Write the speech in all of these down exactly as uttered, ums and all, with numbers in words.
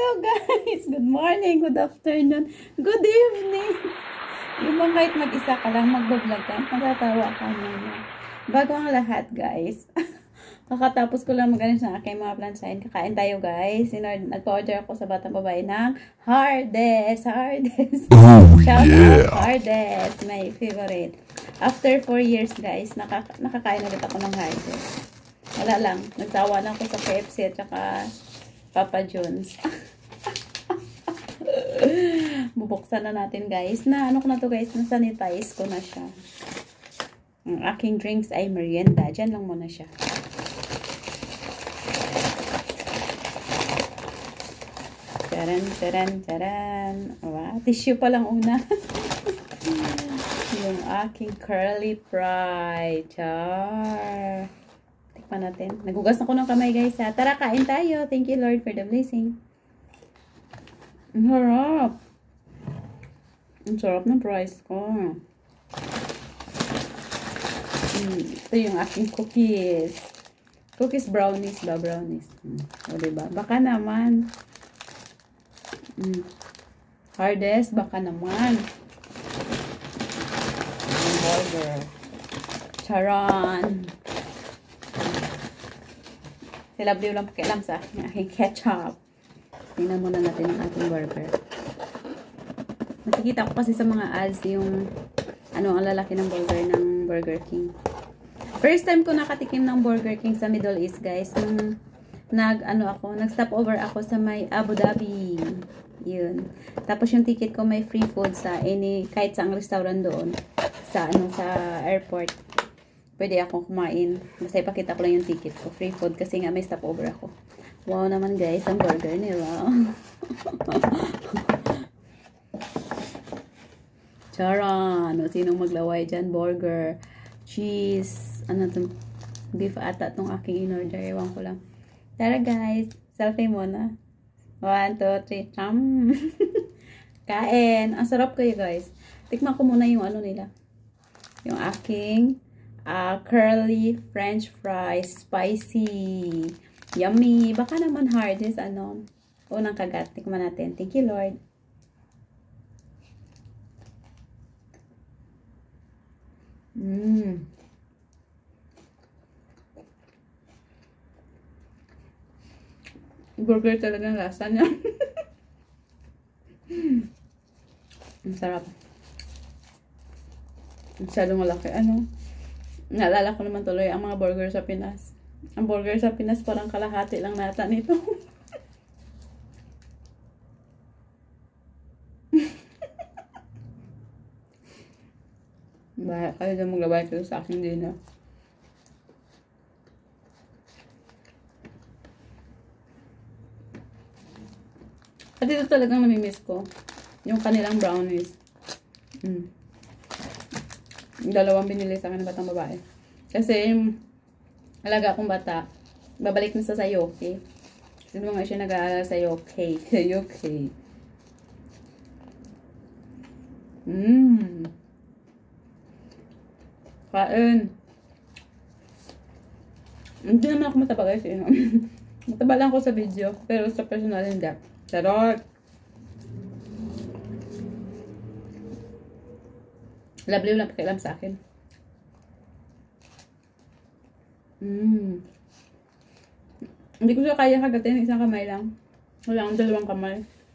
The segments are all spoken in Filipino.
guys! Good morning, good afternoon, good evening! Yung mga kahit mag-isa ka lang, mag-vlog ka, matatawa ka muna. Bago ang lahat, guys. Kakatapos ko lang mag-anis ng aking mga plansahin. Kakain tayo, guys. Nagpa-order ako sa batang babae ng Hardes. Hardes. Oh, Shout yeah. out, Hardes. My favorite. After four years, guys, nakaka nakakain ulit ako ng Hardes. Wala lang. Nagtawa lang ako sa K F C at saka Papa John's. Bubuksan na natin, guys. Na ano ko na to, guys. Na-sanitize ko na siya. Ang aking drinks ay merienda. Diyan lang muna siya. Taran, taran, taran. Wow, tissue pa lang una. Yung aking curly fry. Char. Tikman natin. Nagugas ako ng kamay, guys, ha. Tara, kain tayo. Thank you, Lord, for the blessing. Ang harap. Ang sarap ng fries ko. Mm, ito yung aking cookies. Cookies brownies ba? Brownies. Mm. O, diba? Baka naman. Mm. Hardes, baka naman. Ang burger. Charan. Silabliw lang pakialam sa aking ketchup. Tingnan muna natin ang ating burger. Nakikita ko kasi sa mga ads yung ano, ang lalaki ng burger ng Burger King. First time ko nakatikim ng Burger King sa Middle East, guys. Nung nag, ano ako, nag-stop over ako sa may Abu Dhabi. Yun. Tapos yung ticket ko may free food sa any, kahit saang restaurant doon. Sa, ano, sa airport. Pwede akong kumain. Basta ipakita ko lang yung ticket ko. Free food kasi nga may stop over ako. Wow naman, guys, ang burger nila. Charan. O, sinong maglaway dyan? Burger. Cheese. Ano itong beef ata itong aking in-order. Ewan ko lang. Tara, guys. Selfie muna. One, two, three. Cham. Kain. Ang sarap kayo, guys. Tikman ko muna yung ano nila. Yung aking uh, curly french fries. Spicy. Yummy. Baka naman hard is ano. Unang kagat. Tikman natin. Thank you, Lord. Mmm. Burger talaga ang lasa niya. Ang sarap. Masyadong malaki. Ano? Naalala ko naman tuloy ang mga burger sa Pinas. Ang burger sa Pinas parang kalahati lang nata nito. Bahay kayo na maglabay kayo sa aking dinner. At ito talagang namimiss ko. Yung kanilang brownies. Mm. Dalawang binili sa akin ng batang babae. Kasi yung alaga akong bata, babalik na sa Sayoke. Kasi mga siya nag-aalala sa Sayoke. Sayoke. Mmm. Kain. Hindi naman ako mataba, guys. Eh. Mataba lang ako sa video. Pero sa personal hindi. Charot. Labliw lang pakialam sa akin. Mmm. Hindi ko siya kaya kagatin. Isang kamay lang. Wala akong dalawang kamay.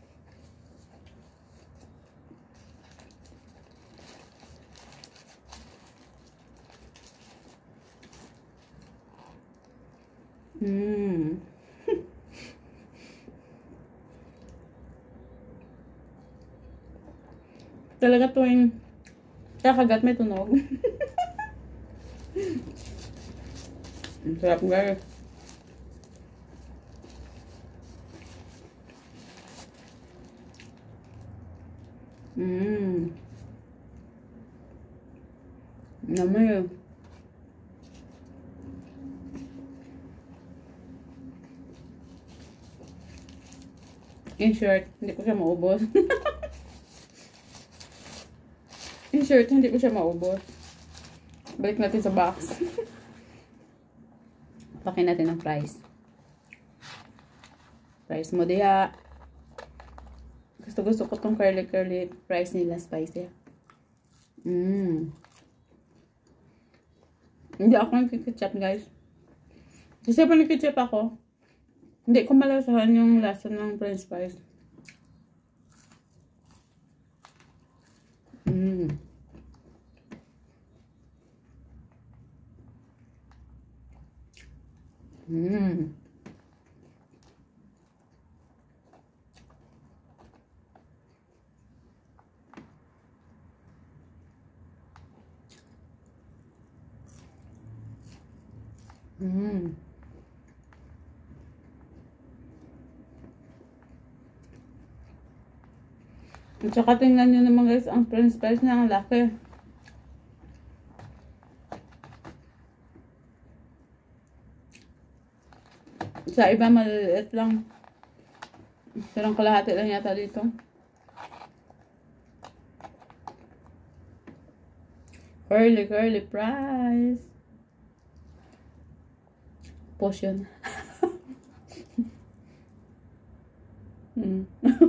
Mmm. Talaga tuwing kakagat may tunog. Ang sarap, guys. Mmm. Namay. In short, hindi ko siya maubos. In short, hindi ko siya maubos. Balik natin sa box. Pakin natin ang fries. Fries mo diha. Gusto gusto ko tong curly curly fries nila, spicy. Mmm. Hindi ako nagkiketchup, guys. Kasi pa nagkiketchup ako, hindi ko malasahan yung lasa ng french fries. Mmm. Mmm. Mmm. At saka tingnan nyo naman guys, ang french fries na ang laki. Sa iba maliliit lang. Pero kalahati lang yata dito. Curly curly fries. Potion. mm.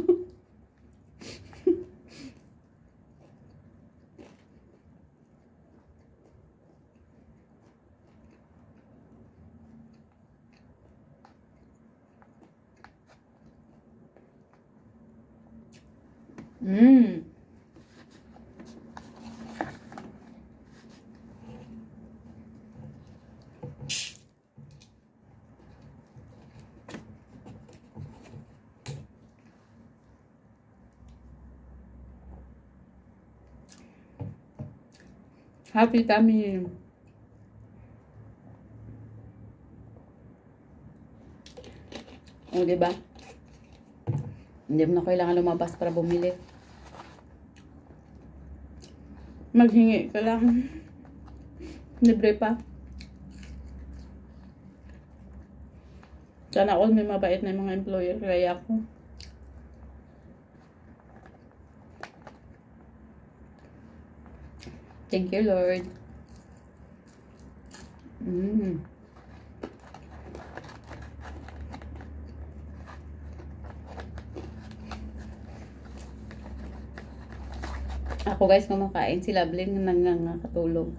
Mmm. Happy kami. O, diba? Hindi mo na kailangan lumabas para bumili. Maghingi ka lang. Libre pa. Sana all may mabait na mga employer kaya ako. Thank you, Lord. Mm. Ako guys, kumakain. Si Loveling nangangakatulog.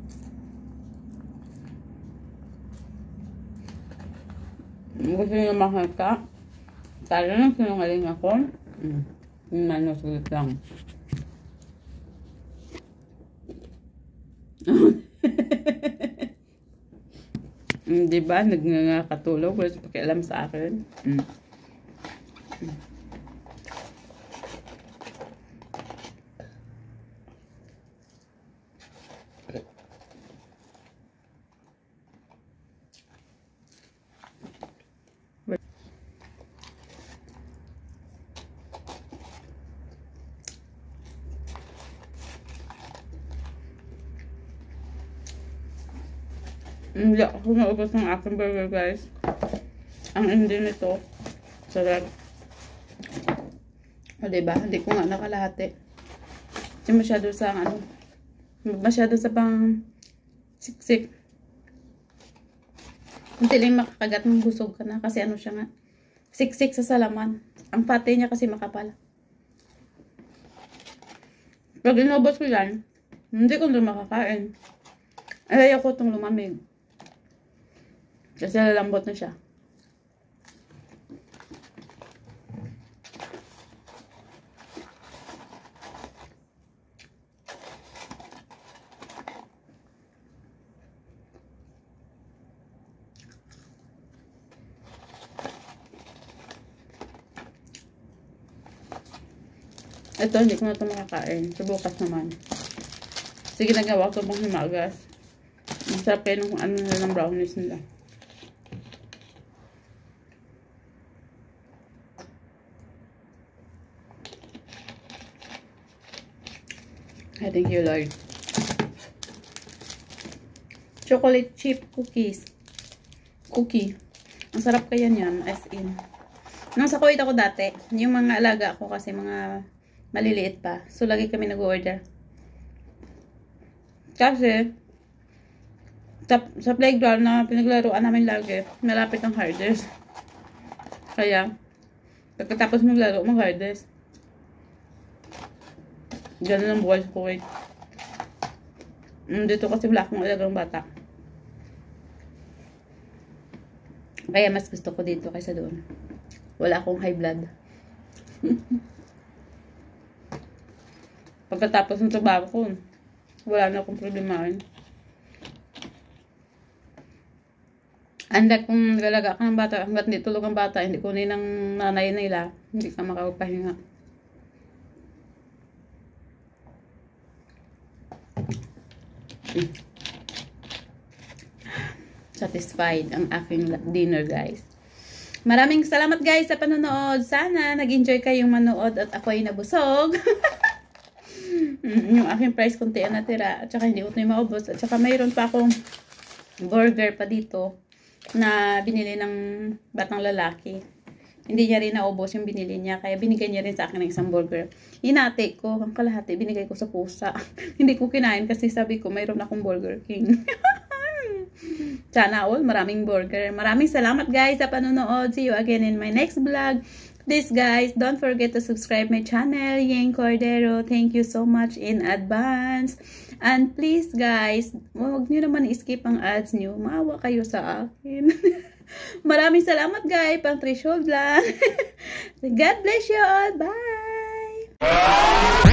Gusto nyo makita? Tala lang sinungaling ako. Mm. Yung nanusulit lang. mm, diba? Nagngangakatulog. Wala siya pakialam sa akin. Mm. Mm. Hindi ako naubos ng aking burger guys. Ang hindi nito sarap. O diba? Hindi ko nga nakalahati. Kasi masyado sa ano, masyado sa pang siksik. Hindi lang makakagat ng busog ka na kasi ano siya nga, siksik sa salaman. Ang pati niya kasi makapal. Pag inubos ko yan, hindi ko na makakain. Ay, ako itong lumamig. Kasi lalambot na siya. Ito, hindi ko na ito makakain. So, bukas naman. Sige, nagawa ko pang himagas. Masarap kayo ng ano nila ng brownies nila. I thank you, Lord. Chocolate chip cookies. Cookie. Ang sarap kaya niyan, as in. Nung sa Kuwait ako dati, yung mga alaga ko kasi mga maliliit pa. So, lagi kami nag-order. Kasi, sa, sa playground na pinaglaruan namin lagi, malapit ang hardest. Kaya, pagkatapos maglaro, mag-hardest. Ganun ang buhay ko eh. Dito kasi wala akong alagang bata. Kaya mas gusto ko dito kaysa doon. Wala akong high blood. Pagkatapos ng trabaho ko, wala na akong problema rin. Hanggat kung nagalaga ka ng bata, hanggat hindi tulog ang bata, hindi kunin ng nanay nila, hindi ka makapagpahinga. Satisfied ang aking dinner, guys. Maraming salamat, guys, sa panonood. Sana nag-enjoy kayong manood at ako ay nabusog. Yung aking price konti ang natira at saka hindi ko ito maubos. At saka mayroon pa akong burger pa dito na binili ng batang lalaki. Hindi niya rin naubos yung binili niya. Kaya binigay niya rin sa akin ng isang burger. Hinati ko. Ang kalahati, binigay ko sa pusa. Hindi ko kinain kasi sabi ko, mayroon akong Burger King. Sana all, maraming burger. Maraming salamat, guys, sa panonood. See you again in my next vlog. Please, guys, don't forget to subscribe my channel, Yeng Cordero. Thank you so much in advance. And please, guys, huwag nyo naman i-skip ang ads nyo. Maawa kayo sa akin. Maraming salamat, guys. Pang threshold lang. God bless you all. Bye!